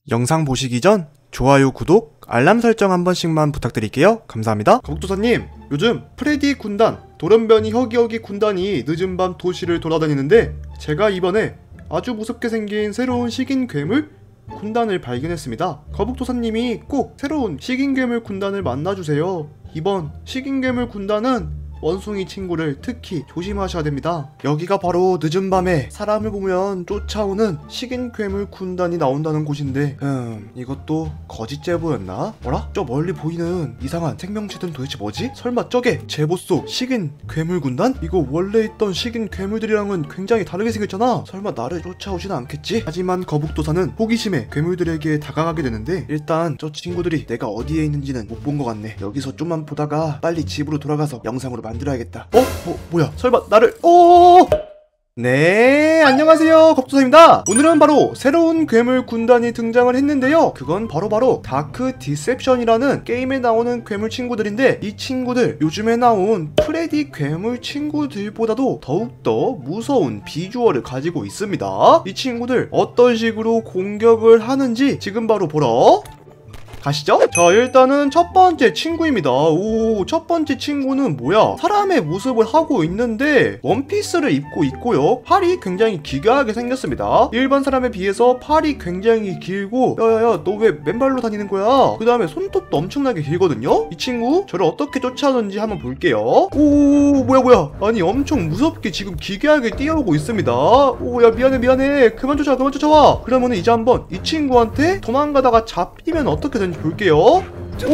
영상 보시기 전 좋아요, 구독, 알람 설정 한 번씩만 부탁드릴게요. 감사합니다. 거북도사님, 요즘 프레디 군단, 돌연변이 허기허기 군단이 늦은 밤 도시를 돌아다니는데 제가 이번에 아주 무섭게 생긴 새로운 식인 괴물 군단을 발견했습니다. 거북도사님이 꼭 새로운 식인 괴물 군단을 만나주세요. 이번 식인 괴물 군단은 원숭이 친구를 특히 조심하셔야 됩니다. 여기가 바로 늦은 밤에 사람을 보면 쫓아오는 식인 괴물 군단이 나온다는 곳인데 이것도 거짓 제보였나? 뭐라? 저 멀리 보이는 이상한 생명체들은 도대체 뭐지? 설마 저게 제보 속 식인 괴물 군단? 이거 원래 있던 식인 괴물들이랑은 굉장히 다르게 생겼잖아. 설마 나를 쫓아오지는 않겠지? 하지만 거북도사는 호기심에 괴물들에게 다가가게 되는데 일단 저 친구들이 내가 어디에 있는지는 못 본 것 같네. 여기서 좀만 보다가 빨리 집으로 돌아가서 영상으로 만들어야겠다. 뭐야? 설마 나를 네, 안녕하세요. 겁도사입니다. 오늘은 바로 새로운 괴물 군단이 등장을 했는데요. 그건 바로 다크 디셉션이라는 게임에 나오는 괴물 친구들인데 이 친구들 요즘에 나온 프레디 괴물 친구들보다도 더욱더 무서운 비주얼을 가지고 있습니다. 이 친구들 어떤 식으로 공격을 하는지 지금 바로 보러 가시죠? 자, 일단은 첫 번째 친구입니다. 첫 번째 친구는 뭐야? 사람의 모습을 하고 있는데 원피스를 입고 있고요. 팔이 굉장히 기괴하게 생겼습니다. 일반 사람에 비해서 팔이 굉장히 길고 야야야, 너 왜 맨발로 다니는 거야? 그 다음에 손톱도 엄청나게 길거든요? 이 친구 저를 어떻게 쫓아오는지 한번 볼게요. 뭐야. 아니, 엄청 무섭게 지금 기괴하게 뛰어오고 있습니다. 야, 미안해. 그만 쫓아와. 그러면은 이제 한번 이 친구한테 도망가다가 잡히면 어떻게 되는지 볼게요.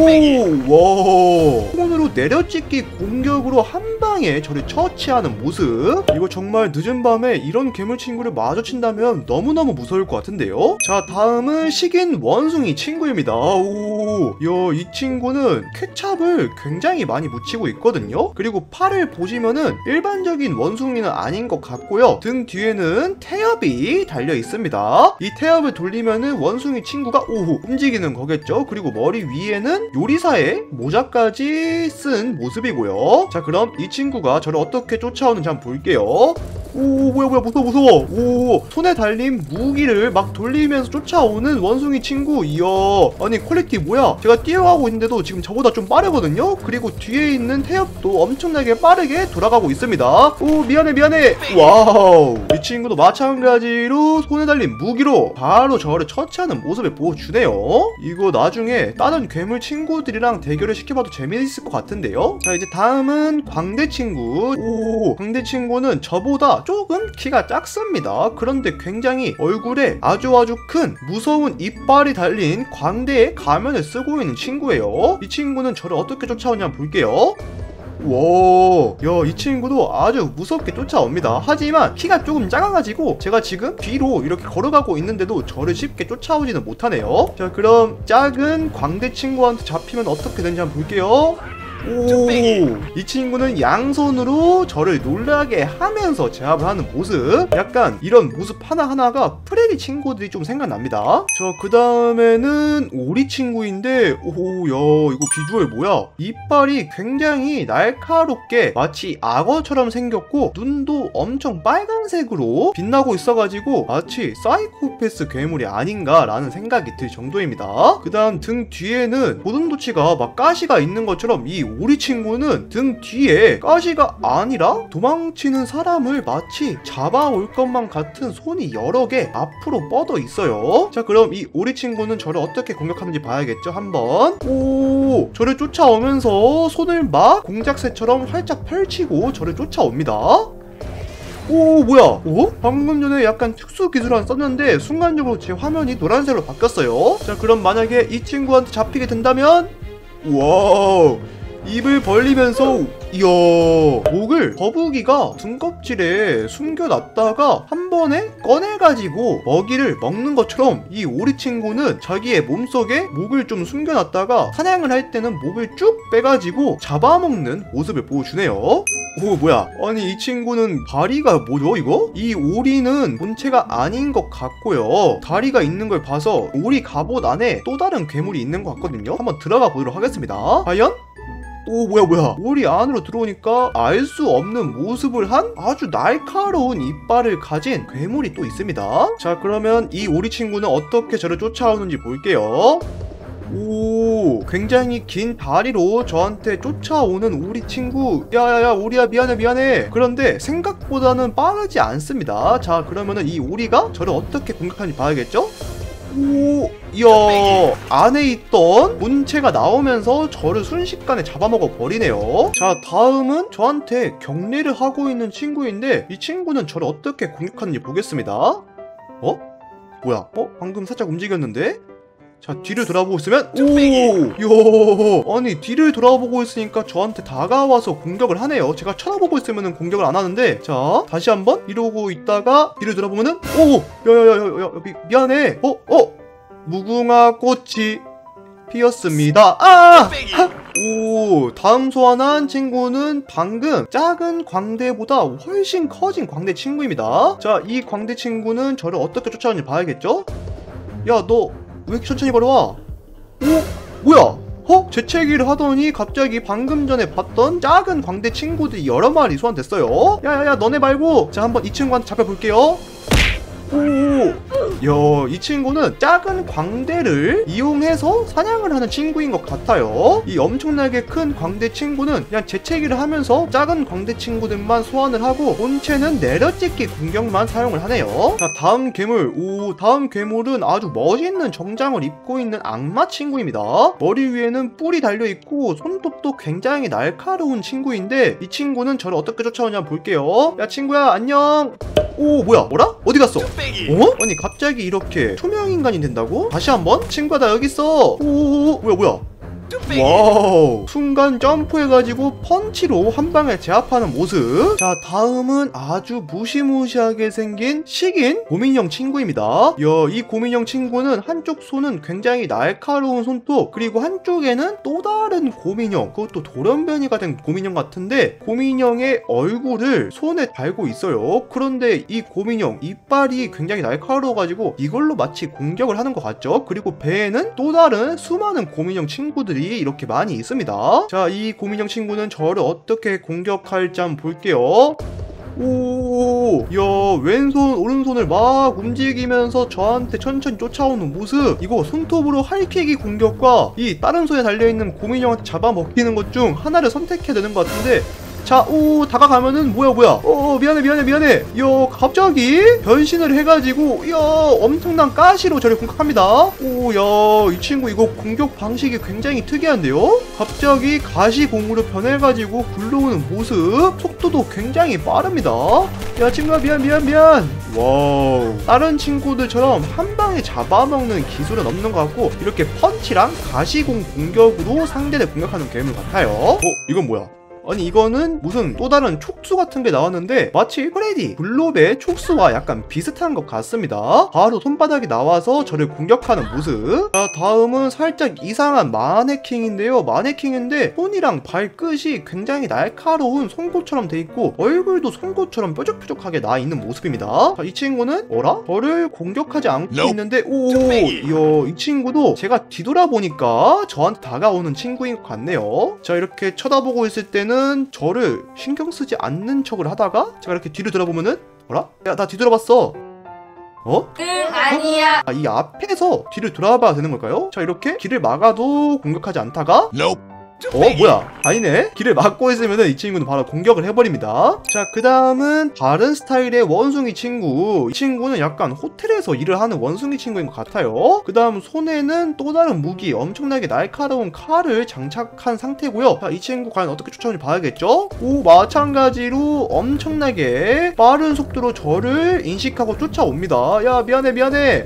와, 손으로 내려찍기 공격으로 한 방에 저를 처치하는 모습. 이거 정말 늦은 밤에 이런 괴물 친구를 마주친다면 너무너무 무서울 것 같은데요. 자, 다음은 식인 원숭이 친구입니다. 이 친구는 케찹을 굉장히 많이 묻히고 있거든요. 그리고 팔을 보시면은 일반적인 원숭이는 아닌 것 같고요. 등 뒤에는 태엽이 달려 있습니다. 이 태엽을 돌리면은 원숭이 친구가 움직이는 거겠죠. 그리고 머리 위에는 요리사의 모자까지 쓴 모습이고요. 자, 그럼 이 친구가 저를 어떻게 쫓아오는지 한번 볼게요. 뭐야, 무서워. 손에 달린 무기를 막 돌리면서 쫓아오는 원숭이 친구. 이야, 아니 퀄리티 뭐야? 제가 뛰어가고 있는데도 지금 저보다 좀 빠르거든요. 그리고 뒤에 있는 태엽도 엄청나게 빠르게 돌아가고 있습니다. 미안해. 와우, 이 친구도 마찬가지로 손에 달린 무기로 바로 저를 처치하는 모습을 보여주네요. 이거 나중에 다른 괴물 친구들이랑 대결을 시켜봐도 재미있을 것 같은데요. 자, 이제 다음은 광대 친구. 광대 친구는 저보다 조금 키가 작습니다. 그런데 굉장히 얼굴에 아주 큰 무서운 이빨이 달린 광대의 가면을 쓰고 있는 친구예요. 이 친구는 저를 어떻게 쫓아오냐 한번 볼게요. 이 친구도 아주 무섭게 쫓아옵니다. 하지만 키가 조금 작아가지고 제가 지금 뒤로 이렇게 걸어가고 있는데도 저를 쉽게 쫓아오지는 못하네요. 자, 그럼 작은 광대 친구한테 잡히면 어떻게 되는지 한번 볼게요. 이 친구는 양손으로 저를 놀라게 하면서 제압을 하는 모습. 약간 이런 모습 하나하나가 프레디 친구들이 좀 생각납니다. 자, 그 다음에는 오리 친구인데 이거 비주얼 뭐야? 이빨이 굉장히 날카롭게 마치 악어처럼 생겼고 눈도 엄청 빨간색으로 빛나고 있어가지고 마치 사이코패스 괴물이 아닌가라는 생각이 들 정도입니다. 그 다음 등 뒤에는 고슴도치가 막 가시가 있는 것처럼 이 오리 친구는 등 뒤에 가시가 아니라 도망치는 사람을 마치 잡아올 것만 같은 손이 여러 개 앞으로 뻗어 있어요. 자, 그럼 이 오리 친구는 저를 어떻게 공격하는지 봐야겠죠. 한번 저를 쫓아오면서 손을 막 공작새처럼 활짝 펼치고 저를 쫓아옵니다. 뭐야? 방금 전에 약간 특수 기술 하나 썼는데 순간적으로 제 화면이 노란색으로 바뀌었어요. 자, 그럼 만약에 이 친구한테 잡히게 된다면 와우, 입을 벌리면서 이야, 목을 거북이가 등껍질에 숨겨놨다가 한 번에 꺼내가지고 먹이를 먹는 것처럼 이 오리 친구는 자기의 몸속에 목을 좀 숨겨놨다가 사냥을 할 때는 목을 쭉 빼가지고 잡아먹는 모습을 보여주네요. 뭐야? 아니, 이 친구는 다리가 뭐죠 이거? 이 오리는 본체가 아닌 것 같고요. 다리가 있는 걸 봐서 오리 갑옷 안에 또 다른 괴물이 있는 것 같거든요. 한번 들어가 보도록 하겠습니다. 과연? 오 뭐야 오리 안으로 들어오니까 알 수 없는 모습을 한 아주 날카로운 이빨을 가진 괴물이 또 있습니다. 자 그러면 이 오리 친구는 어떻게 저를 쫓아오는지 볼게요. 오 굉장히 긴 다리로 저한테 쫓아오는 오리 친구. 야야야 오리야 미안해. 그런데 생각보다는 빠르지 않습니다. 자 그러면은 이 오리가 저를 어떻게 공격하는지 봐야겠죠? 오, 이야, 안에 있던 본체가 나오면서 저를 순식간에 잡아먹어 버리네요. 자, 다음은 저한테 격리를 하고 있는 친구인데 이 친구는 저를 어떻게 공격하는지 보겠습니다. 뭐야? 방금 살짝 움직였는데? 자, 뒤를 돌아보고 있으면 이야, 아니 뒤를 돌아보고 있으니까 저한테 다가와서 공격을 하네요. 제가 쳐다보고 있으면 공격을 안 하는데, 자 다시 한번 이러고 있다가 뒤를 돌아보면은 야야야야 미안해. 무궁화 꽃이 피었습니다. 오, 다음 소환한 친구는 방금 작은 광대보다 훨씬 커진 광대 친구입니다. 자, 이 광대 친구는 저를 어떻게 쫓아오는지 봐야겠죠? 야, 너 왜 이렇게 천천히 걸어와? 뭐야? 재채기를 하더니 갑자기 방금 전에 봤던 작은 광대 친구들이 여러 마리 소환됐어요. 야야야 너네 말고 자 한번 이 친구한테 잡혀볼게요. 이 친구는 작은 광대를 이용해서 사냥을 하는 친구인 것 같아요. 이 엄청나게 큰 광대 친구는 그냥 재채기를 하면서 작은 광대 친구들만 소환을 하고 본체는 내려찍기 공격만 사용을 하네요. 자 다음 괴물. 다음 괴물은 아주 멋있는 정장을 입고 있는 악마 친구입니다. 머리 위에는 뿔이 달려있고 손톱도 굉장히 날카로운 친구인데 이 친구는 저를 어떻게 쫓아오냐 볼게요. 야 친구야 안녕. 뭐야? 어디 갔어? 아니 갑자기 이렇게 투명인간이 된다고? 다시 한번? 친구야 나 여기 있어. 뭐야? 와우, 순간 점프해가지고 펀치로 한 방에 제압하는 모습. 자 다음은 아주 무시무시하게 생긴 식인 곰인형 친구입니다. 이 곰인형 친구는 한쪽 손은 굉장히 날카로운 손톱, 그리고 한쪽에는 또 다른 곰인형, 그것도 돌연변이가 된 곰인형 같은데 곰인형의 얼굴을 손에 달고 있어요. 그런데 이 곰인형 이빨이 굉장히 날카로워가지고 이걸로 마치 공격을 하는 것 같죠? 그리고 배에는 또 다른 수많은 곰인형 친구들이 이렇게 많이 있습니다. 자, 이 곰인형 친구는 저를 어떻게 공격할지 한번 볼게요. 왼손 오른손을 막 움직이면서 저한테 천천히 쫓아오는 모습. 이거 손톱으로 하이킥이 공격과 이 다른 손에 달려있는 곰인형한테 잡아먹히는 것 중 하나를 선택해야 되는 것 같은데, 자, 다가가면은 뭐야? 미안해. 갑자기 변신을 해가지고, 엄청난 가시로 저를 공격합니다. 이 친구 이거 공격 방식이 굉장히 특이한데요? 갑자기 가시공으로 변해가지고 굴러오는 모습, 속도도 굉장히 빠릅니다. 야, 친구야, 미안. 와우. 다른 친구들처럼 한 방에 잡아먹는 기술은 없는 것 같고, 이렇게 펀치랑 가시공 공격으로 상대를 공격하는 괴물 같아요. 이건 뭐야? 아니 이거는 무슨 또 다른 촉수 같은 게 나왔는데 마치 프레디 블롭의 촉수와 약간 비슷한 것 같습니다. 바로 손바닥이 나와서 저를 공격하는 모습. 자 다음은 살짝 이상한 마네킹인데요. 마네킹인데 손이랑 발끝이 굉장히 날카로운 송곳처럼 돼 있고 얼굴도 송곳처럼 뾰족뾰족하게 나 있는 모습입니다. 자, 이 친구는 저를 공격하지 않고 있는데 이 친구도 제가 뒤돌아보니까 저한테 다가오는 친구인 것 같네요. 자 이렇게 쳐다보고 있을 때는 저를 신경 쓰지 않는 척을 하다가 제가 이렇게 뒤를 돌아보면은 야, 나 뒤돌아봤어. 아니야. 이 앞에서 뒤를 돌아봐야 되는 걸까요? 자 이렇게 길을 막아도 공격하지 않다가 뭐야? 아니네. 길을 막고 있으면은 이 친구는 바로 공격을 해버립니다. 자, 그 다음은 다른 스타일의 원숭이 친구. 이 친구는 약간 호텔에서 일을 하는 원숭이 친구인 것 같아요. 그 다음 손에는 또 다른 무기, 엄청나게 날카로운 칼을 장착한 상태고요. 자, 이 친구 과연 어떻게 쫓아오는지 봐야겠죠? 마찬가지로 엄청나게 빠른 속도로 저를 인식하고 쫓아옵니다. 야, 미안해.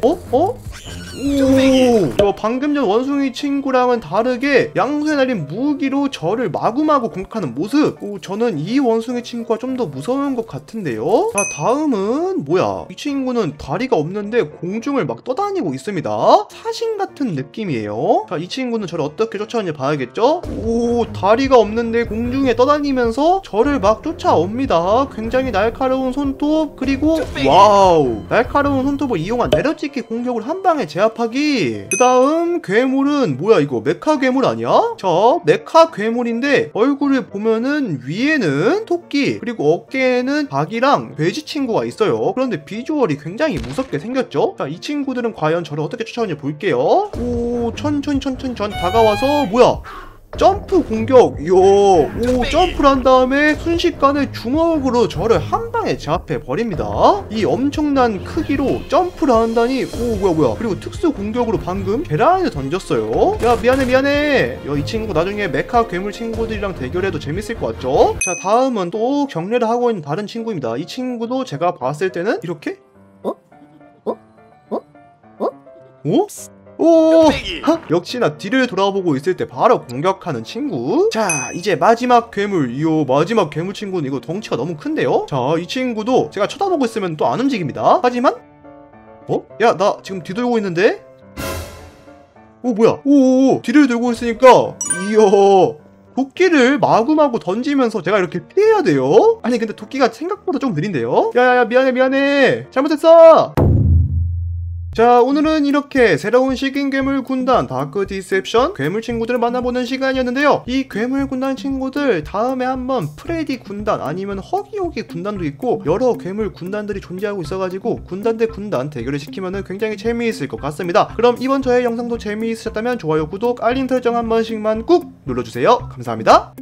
방금 전 원숭이 친구랑은 다르게 양손에 날린 무기로 저를 마구마구 공격하는 모습. 저는 이 원숭이 친구가 좀 더 무서운 것 같은데요. 자 다음은 뭐야? 이 친구는 다리가 없는데 공중을 막 떠다니고 있습니다. 사신 같은 느낌이에요. 자 이 친구는 저를 어떻게 쫓아오는지 봐야겠죠? 다리가 없는데 공중에 떠다니면서 저를 막 쫓아옵니다. 굉장히 날카로운 손톱, 그리고 와우, 날카로운 손톱을 이용한 내려찍기 공격을 한 방에 제압하기. 그 다음 괴물은 뭐야 이거 메카 괴물 아니야? 자 메카 괴물인데 얼굴을 보면은 위에는 토끼 그리고 어깨에는 닭이랑 돼지 친구가 있어요. 그런데 비주얼이 굉장히 무섭게 생겼죠? 자 이 친구들은 과연 저를 어떻게 쫓아오는지 볼게요. 오 천천히 다가와서 뭐야 점프 공격. 이야 오 점프를 한 다음에 순식간에 주먹으로 저를 한 방에 제압해 버립니다. 이 엄청난 크기로 점프를 한다니. 오 뭐야 그리고 특수 공격으로 방금 계란을 던졌어요. 야 미안해. 야, 이 친구 나중에 메카 괴물 친구들이랑 대결해도 재밌을 것 같죠? 자 다음은 또 경례를 하고 있는 다른 친구입니다. 이 친구도 제가 봤을 때는 이렇게 오! 역시나 뒤를 돌아보고 있을 때 바로 공격하는 친구. 자 이제 마지막 괴물. 이요 마지막 괴물 친구는 이거 덩치가 너무 큰데요. 자 이 친구도 제가 쳐다보고 있으면 또 안 움직입니다. 하지만 야 나 지금 뒤돌고 있는데? 오 뭐야 오 뒤를 돌고 있으니까 이야 도끼를 마구마구 던지면서 제가 이렇게 피해야 돼요. 아니 근데 도끼가 생각보다 좀 느린데요. 야야야 미안해 잘못했어. 자 오늘은 이렇게 새로운 식인 괴물 군단 다크 디셉션 괴물 친구들을 만나보는 시간이었는데요. 이 괴물 군단 친구들 다음에 한번 프레디 군단 아니면 허기호기 군단도 있고 여러 괴물 군단들이 존재하고 있어가지고 군단 대 군단 대결을 시키면 굉장히 재미있을 것 같습니다. 그럼 이번 저의 영상도 재미있으셨다면 좋아요 구독 알림 설정 한 번씩만 꾹 눌러주세요. 감사합니다.